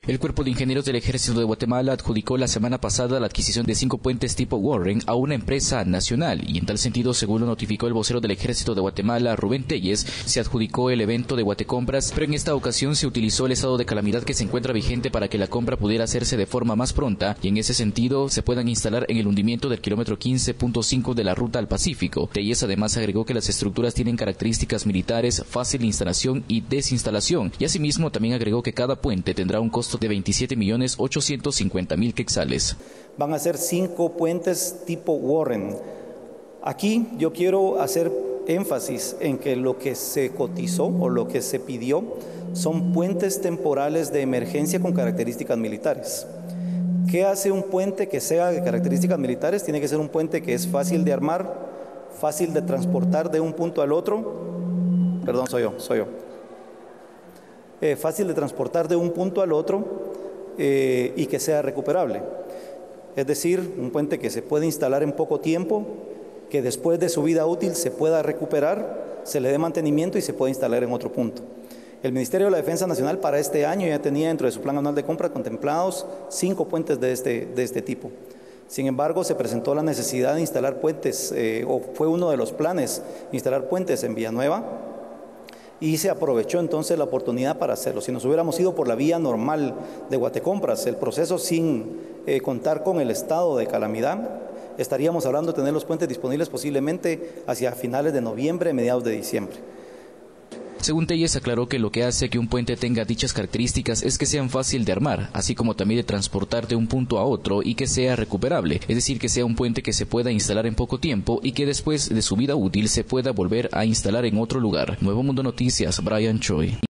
El Cuerpo de Ingenieros del Ejército de Guatemala adjudicó la semana pasada la adquisición de 5 puentes tipo Warren a una empresa nacional y en tal sentido, según lo notificó el vocero del Ejército de Guatemala, Rubén Telles, se adjudicó el evento de Guatecompras, pero en esta ocasión se utilizó el estado de calamidad que se encuentra vigente para que la compra pudiera hacerse de forma más pronta y en ese sentido se puedan instalar en el hundimiento del kilómetro 15.5 de la ruta al Pacífico. Telles además agregó que las estructuras tienen características militares, fácil instalación y desinstalación y asimismo también agregó que cada puente tendrá un costo de 27.850.000 quetzales. Van a ser 5 puentes tipo Warren. Aquí yo quiero hacer énfasis en que lo que se cotizó o lo que se pidió son puentes temporales de emergencia con características militares. ¿Qué hace un puente que sea de características militares? Tiene que ser un puente que es fácil de armar, fácil de transportar de un punto al otro. Perdón, soy yo. Fácil de transportar de un punto al otro y que sea recuperable. Es decir, un puente que se puede instalar en poco tiempo, que después de su vida útil se pueda recuperar, se le dé mantenimiento y se pueda instalar en otro punto. El Ministerio de la Defensa Nacional para este año ya tenía dentro de su plan anual de compra contemplados 5 puentes de este tipo. Sin embargo, se presentó la necesidad de instalar puentes, o fue uno de los planes, instalar puentes en Villanueva, y se aprovechó entonces la oportunidad para hacerlo. Si nos hubiéramos ido por la vía normal de Guatecompras, el proceso sin contar con el estado de calamidad, estaríamos hablando de tener los puentes disponibles posiblemente hacia finales de noviembre, mediados de diciembre. Según Telles, aclaró que lo que hace que un puente tenga dichas características es que sean fácil de armar, así como también de transportar de un punto a otro y que sea recuperable, es decir, que sea un puente que se pueda instalar en poco tiempo y que después de su vida útil se pueda volver a instalar en otro lugar. Nuevo Mundo Noticias, Brian Choi.